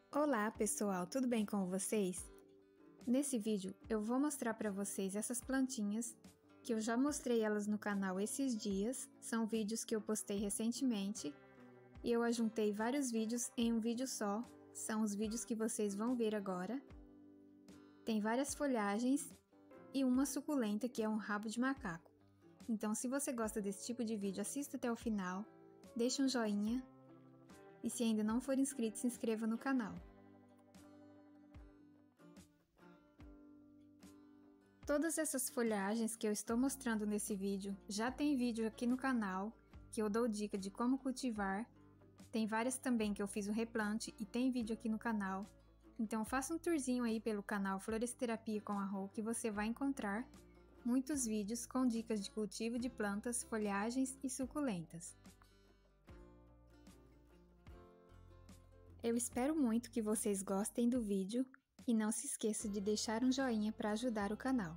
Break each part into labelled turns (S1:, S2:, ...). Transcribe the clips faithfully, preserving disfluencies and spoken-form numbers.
S1: Olá pessoal, tudo bem com vocês? Nesse vídeo eu vou mostrar para vocês essas plantinhas que eu já mostrei elas no canal esses dias, são vídeos que eu postei recentemente e eu ajuntei vários vídeos em um vídeo só, são os vídeos que vocês vão ver agora. Tem várias folhagens e uma suculenta que é um rabo de macaco. Então se você gosta desse tipo de vídeo, assista até o final, deixe um joinha. E se ainda não for inscrito, se inscreva no canal. Todas essas folhagens que eu estou mostrando nesse vídeo, já tem vídeo aqui no canal, que eu dou dica de como cultivar. Tem várias também que eu fiz o replante e tem vídeo aqui no canal. Então faça um tourzinho aí pelo canal Floresterapia com a Rô, que você vai encontrar muitos vídeos com dicas de cultivo de plantas, folhagens e suculentas. Eu espero muito que vocês gostem do vídeo e não se esqueça de deixar um joinha para ajudar o canal.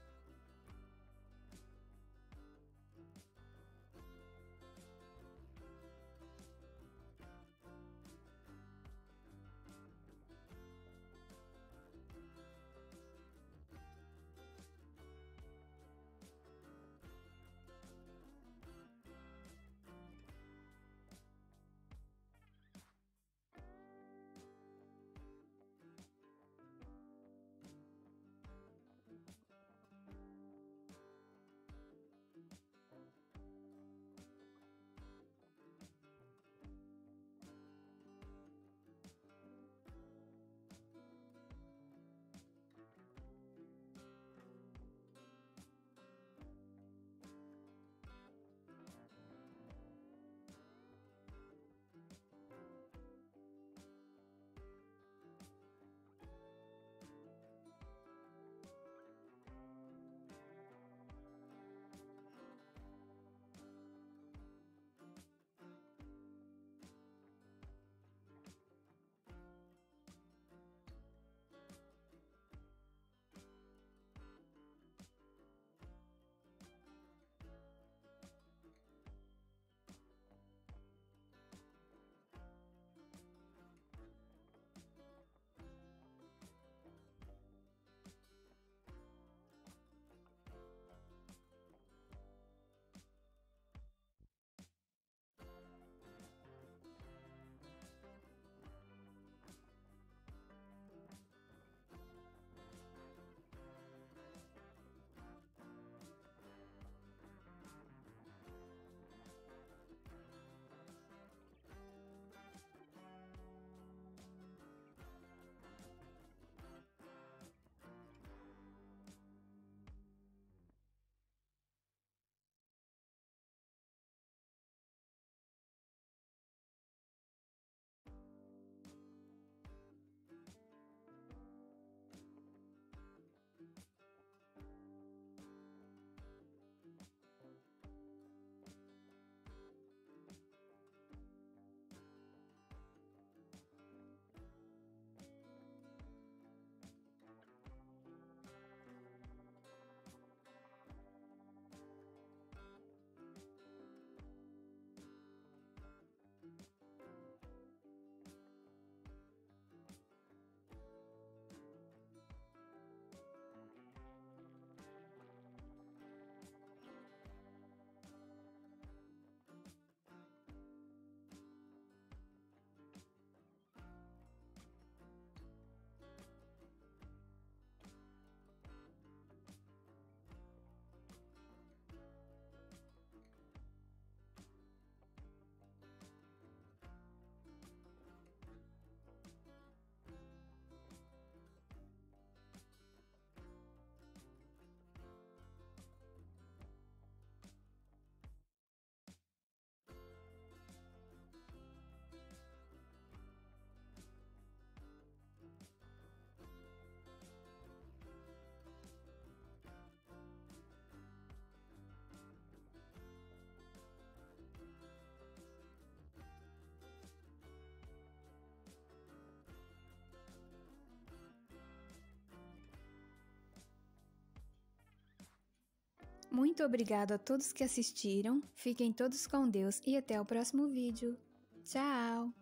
S1: Muito obrigado a todos que assistiram, fiquem todos com Deus e até o próximo vídeo. Tchau!